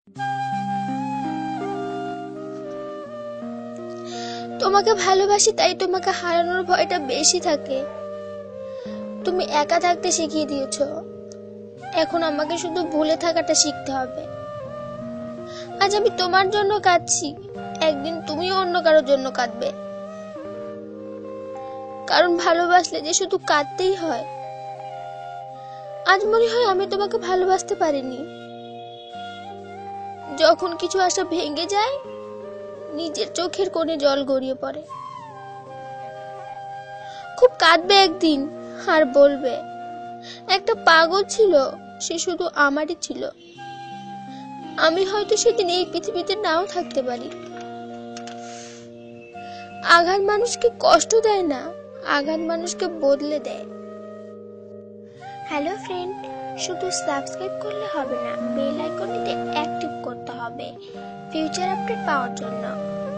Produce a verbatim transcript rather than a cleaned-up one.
তোমাকে ভালোবাসি, তাই তোমাকে হারানোর ভয়টা বেশি থাকে। তুমি একা থাকতে শিখিয়ে দিয়েছো, এখন আমাকে শুধু ভুলে থাকাটা শিখতে হবে। আজ আমি তোমার জন্য কাঁদছি, একদিন তুমিও অন্য কারোর জন্য কাঁদবে। কারণ ভালোবাসলে যে শুধু কাঁদতেই হয়। আজ মনে হয় আমি তোমাকে ভালোবাসতে পারিনি। যখন কিছু আশা ভেঙে যায়, নিজের চোখের কোণে জল গড়িয়ে পড়ে। খুব কাঁদবে একদিন, আর বলবে একটা পাগল ছিল, সে শুধু আমারই ছিল। আমি হয়তো সেদিন এই পৃথিবীতে নাও থাকতে পারি। আঘাত মানুষকে কষ্ট দেয় না, আঘাত মানুষকে বদলে দেয়। হ্যালো ফ্রেন্ড, শুধু সাবস্ক্রাইব করলে হবে না, বেল আইকনটিতে অ্যাক্টিভ করতে হবে ফিউচার আপডেট পাওয়ার জন্য।